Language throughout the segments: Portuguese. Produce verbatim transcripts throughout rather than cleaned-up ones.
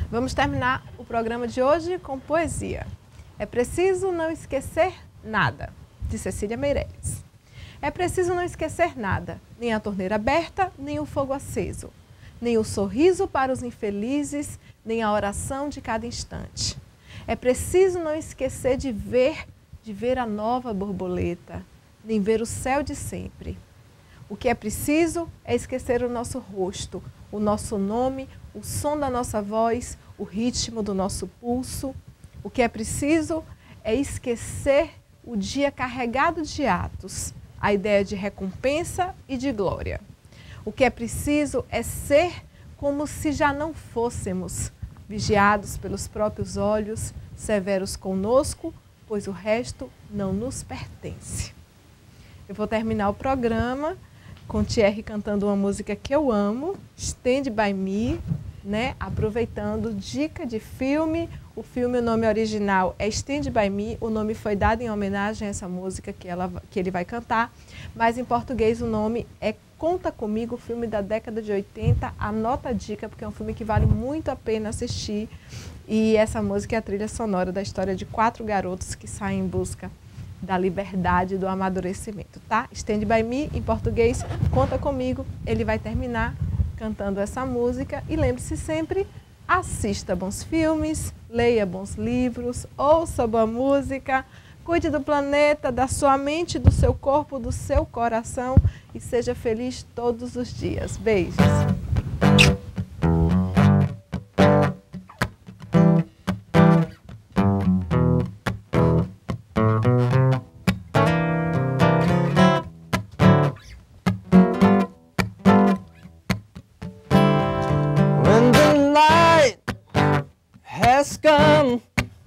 Vamos terminar o programa de hoje com poesia. É preciso não esquecer nada, de Cecília Meirelles. É preciso não esquecer nada, nem a torneira aberta, nem o fogo aceso, nem o sorriso para os infelizes, nem a oração de cada instante. É preciso não esquecer de ver, de ver a nova borboleta, nem ver o céu de sempre. O que é preciso é esquecer o nosso rosto, o nosso nome, o som da nossa voz, o ritmo do nosso pulso. O que é preciso é esquecer o dia carregado de atos, a ideia de recompensa e de glória. O que é preciso é ser como se já não fôssemos, vigiados pelos próprios olhos, severos conosco, pois o resto não nos pertence. Eu vou terminar o programa com Thierry cantando uma música que eu amo, Stand By Me, né? Aproveitando dica de filme. O filme, o nome original é Stand By Me, o nome foi dado em homenagem a essa música que, ela, que ele vai cantar, mas em português o nome é Conta Comigo, filme da década de oitenta. Anota a dica, porque é um filme que vale muito a pena assistir, e essa música é a trilha sonora da história de quatro garotos que saem em busca da liberdade e do amadurecimento, tá? Stand By Me, em português, Conta Comigo. Ele vai terminar cantando essa música e lembre-se sempre, assista bons filmes, leia bons livros, ouça boa música, cuide do planeta, da sua mente, do seu corpo, do seu coração e seja feliz todos os dias. Beijos! Has come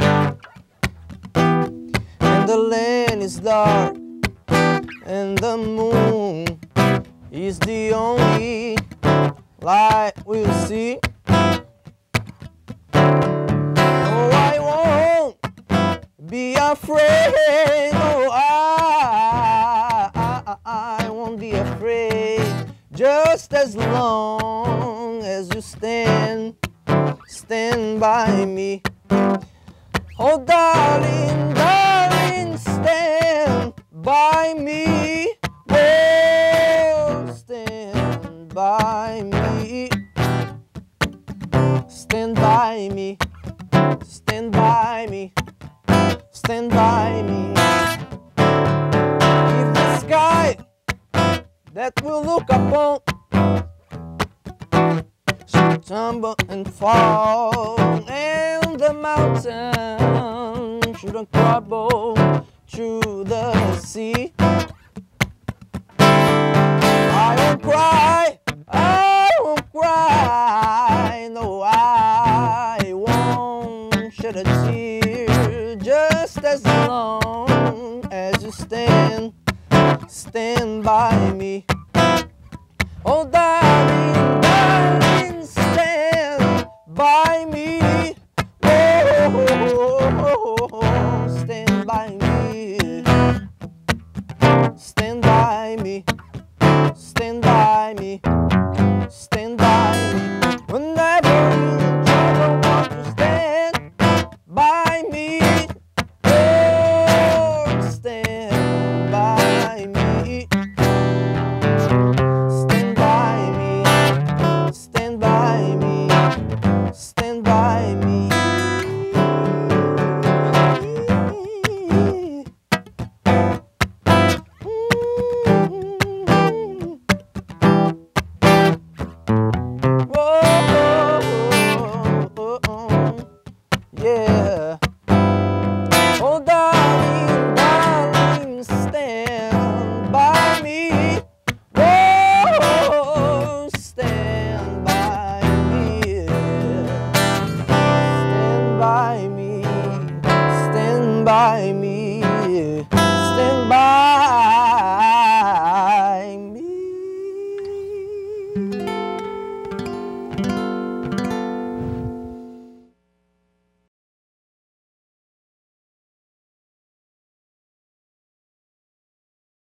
and the land is dark and the moon is the only light we'll see. Oh, I won't be afraid. Oh, I, I, I won't be afraid, just as long as you stand Stand by me. Oh, darling, darling, stand by me. Oh, stand by me. Stand by me. Stand by me. Stand by me. If the sky that we'll look upon should tumble and fall, and the mountain shouldn't crumble to the sea, I won't cry, I won't cry, no, I won't shed a tear, just as long as you stand, stand by me. Oh, darling, darling, stand by me.